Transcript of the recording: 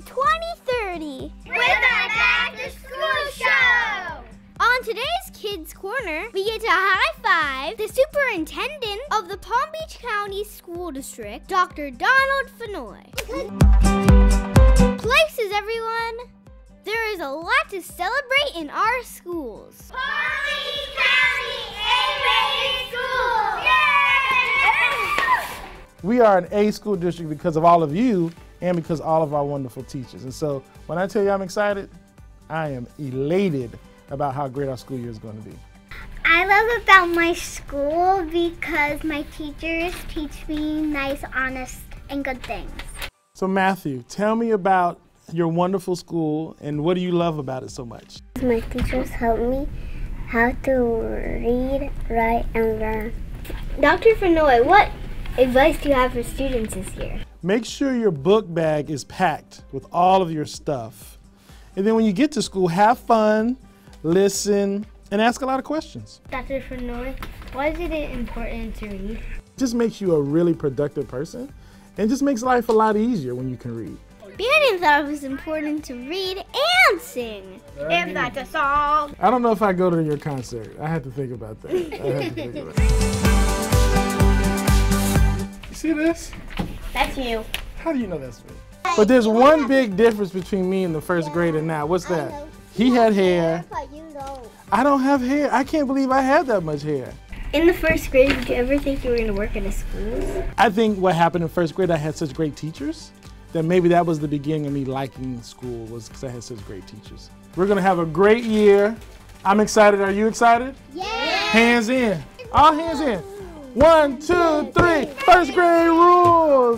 2030 with our Back to School Show! On today's Kids Corner, we get to high-five the Superintendent of the Palm Beach County School District, Dr. Donald Fennoy. Places, everyone! There is a lot to celebrate in our schools. Palm Beach County A-rated school! Yay! We are an A school district because of all of you and because of all of our wonderful teachers. And so when I tell you I'm excited, I am elated about how great our school year is going to be. I love about my school because my teachers teach me nice, honest, and good things. So Matthew, tell me about your wonderful school and what do you love about it so much? My teachers help me how to read, write, and learn. Dr. Fennoy, what advice do you have for students this year? Make sure your book bag is packed with all of your stuff. And then when you get to school, have fun, listen, and ask a lot of questions. Dr. Fennoy, why is it important to read? It just makes you a really productive person and just makes life a lot easier when you can read. Bannon thought it was important to read and sing. If that's a song. I don't know if I go to your concert. I had to think about that. You see this? That's you. How do you know that's me? But there's one big difference between me and the first grade and now. What's that? He had hair. I don't have hair. I can't believe I had that much hair. In the first grade, did you ever think you were going to work in a school? I think what happened in first grade, I had such great teachers that maybe that was the beginning of me liking school, was because I had such great teachers. We're going to have a great year. I'm excited. Are you excited? Yeah! Hands in. All hands in. 1, 2, 3. First grade rules.